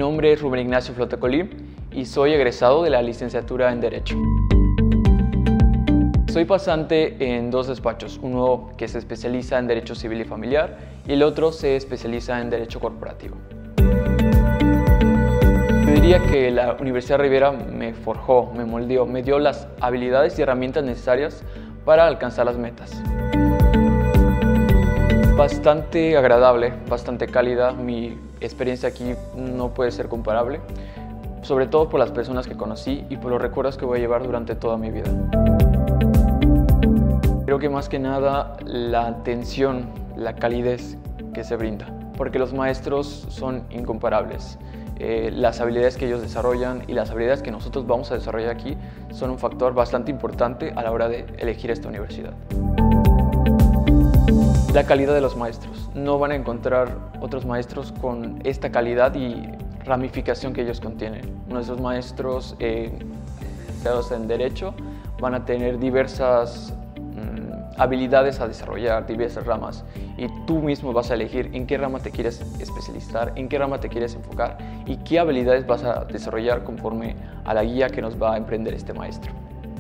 nombre es Rubén Ignacio Flotacolí y soy egresado de la licenciatura en Derecho. Soy pasante en dos despachos, uno que se especializa en Derecho Civil y Familiar y el otro se especializa en Derecho Corporativo. Yo diría que la Universidad Rivera me forjó, me moldeó, me dio las habilidades y herramientas necesarias para alcanzar las metas. Bastante agradable, bastante cálida, mi experiencia aquí no puede ser comparable, sobre todo por las personas que conocí y por los recuerdos que voy a llevar durante toda mi vida. Creo que más que nada la atención, la calidez que se brinda, porque los maestros son incomparables. Las habilidades que ellos desarrollan y las habilidades que nosotros vamos a desarrollar aquí son un factor bastante importante a la hora de elegir esta universidad. La calidad de los maestros. No van a encontrar otros maestros con esta calidad y ramificación que ellos contienen. Nuestros maestros especializados en Derecho van a tener diversas habilidades a desarrollar, diversas ramas, y tú mismo vas a elegir en qué rama te quieres especializar, en qué rama te quieres enfocar y qué habilidades vas a desarrollar conforme a la guía que nos va a emprender este maestro.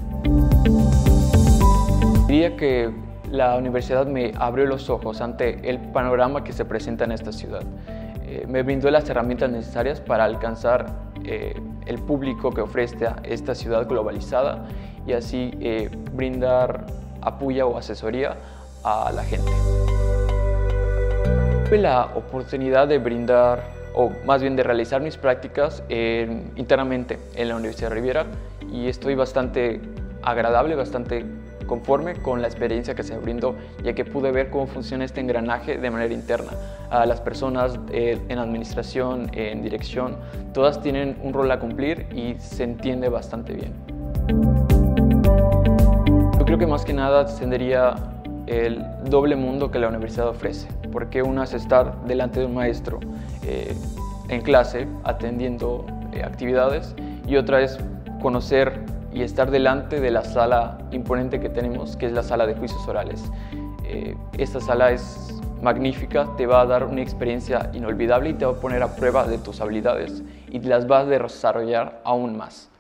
Diría que la universidad me abrió los ojos ante el panorama que se presenta en esta ciudad. Me brindó las herramientas necesarias para alcanzar el público que ofrece esta ciudad globalizada y así brindar apoyo o asesoría a la gente. Tuve la oportunidad de brindar, o más bien de realizar mis prácticas internamente en la Universidad Rivera y estoy bastante agradable, bastante conforme con la experiencia que se brindó, ya que pude ver cómo funciona este engranaje de manera interna. Las personas en administración, en dirección, todas tienen un rol a cumplir y se entiende bastante bien. Yo creo que más que nada tendría el doble mundo que la universidad ofrece, porque una es estar delante de un maestro en clase atendiendo actividades y otra es conocer y estar delante de la sala imponente que tenemos, que es la sala de juicios orales. Esta sala es magnífica, te va a dar una experiencia inolvidable y te va a poner a prueba de tus habilidades y las vas a desarrollar aún más.